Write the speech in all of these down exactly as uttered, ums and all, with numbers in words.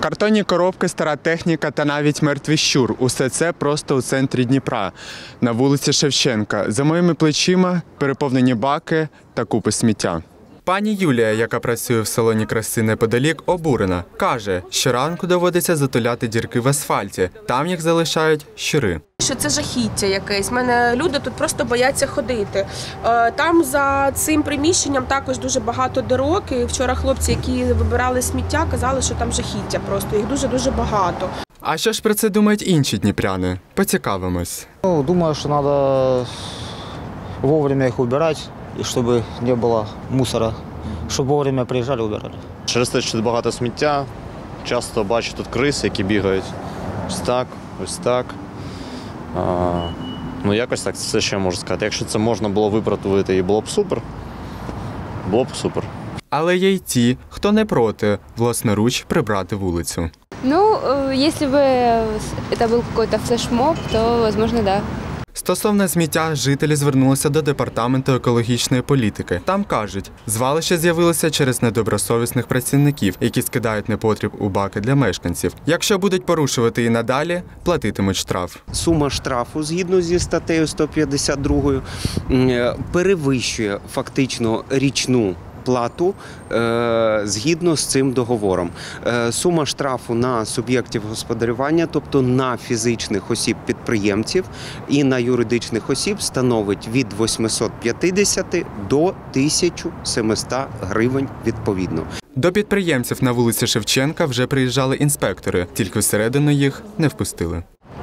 Картонні коробки, стара техніка та навіть мертвий щур – усе це просто у центрі Дніпра, на вулиці Шевченка. За моїми плечима переповнені баки та купи сміття. Пані Юлія, яка працює в салоні краси неподалік, обурена. Каже, щоранку доводиться затуляти дірки в асфальті. Там їх залишають щури. Що це жахіття якесь. Мене люди тут просто бояться ходити. Там за цим приміщенням також дуже багато дирок. І вчора хлопці, які вибирали сміття, казали, що там жахіття просто. Їх дуже-дуже багато. А що ж про це думають інші дніпряни? Поцікавимось. Ну, думаю, що треба вовремя їх убирати, і щоб не було мусора, щоб вовремя приїжджали і убирали. Через те, що тут багато сміття, часто бачу тут криси, які бігають. Ось так, ось так. А, ну, якось так, це ще можу сказати. Якщо це можна було виправити і було б супер, було б супер. Але є й ті, хто не проти власноруч прибрати вулицю. Ну, якщо б це був якийсь флешмоб, то, можливо, так. Стосовно сміття, жителі звернулися до департаменту екологічної політики. Там кажуть, звалище з'явилося через недобросовісних працівників, які скидають непотріб у баки для мешканців. Якщо будуть порушувати і надалі, платитимуть штраф. Сума штрафу, згідно зі статтею сто п'ятдесят два, перевищує фактично річну плату е, згідно з цим договором. Е, сума штрафу на суб'єктів господарювання, тобто на фізичних осіб-підприємців і на юридичних осіб, становить від восьмисот п'ятдесят до тисячі сімсот гривень відповідно. До підприємців на вулиці Шевченка вже приїжджали інспектори, тільки всередину їх не впустили.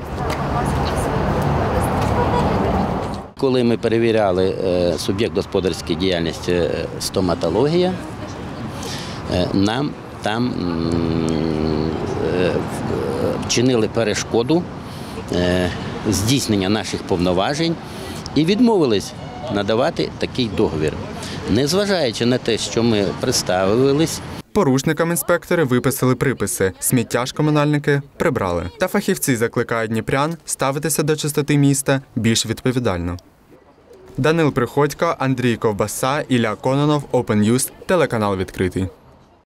Коли ми перевіряли суб'єкт господарської діяльності стоматологія, нам там вчинили перешкоду здійснення наших повноважень і відмовились надавати такий договір. Незважаючи на те, що ми представились, порушникам інспектори виписали приписи, сміття ж комунальники прибрали. Та фахівці закликають дніпрян ставитися до чистоти міста більш відповідально. Данил Приходько, Андрій Ковбаса, Ілля Кононов, Open News, телеканал відкритий.